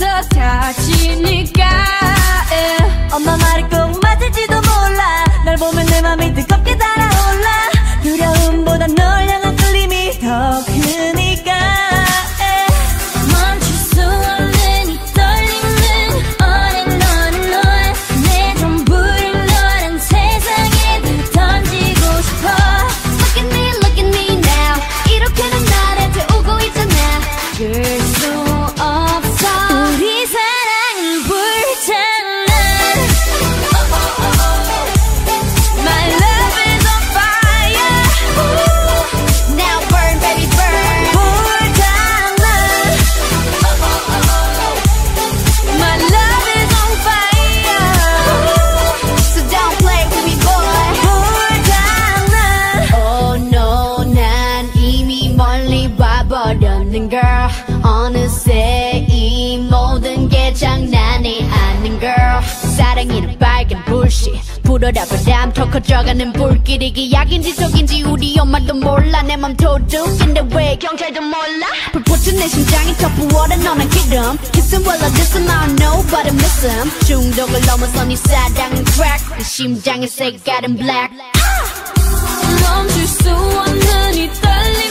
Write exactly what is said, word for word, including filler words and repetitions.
벌써 다치니까 엄마 말이 꼭 맞을지도 몰라. 널 보면 내 맘이 뜨겁게 달아올라. 두려움보다 널 향한 끌림이 더 크니까 멈출 수 없는 이 떨림은 오랜 너는 너야. 내 전부를 너란 세상에 던지고 싶어. Look at me, look at me now. 이렇게는 나를 태우고 있잖아. 그럴 수 없어. 우리 사랑은 불타나. My love is on fire. Now burn, baby, burn. 불타나. My love is on fire. So don't play with me, boy. 불타나. Oh no, 난 이미 멀리 와버렸는 girl. 어느새 이 모든 게 장난이 아닌 girl. 사랑이는 빨간 불씨 불어라 바람 더 커져가는 불길이 기약인지 속인지 우리 엄마도 몰라. 내 맘 도둑인데 왜 경찰도 몰라. 불붙은 내 심장이 더 부어라. 너는 기름 Kissing while I diss him I don't know but I miss him. 중독을 넘어서 네 사랑은 crack. 내 심장의 색깔은 black. 멈출 수 없는 이 떨림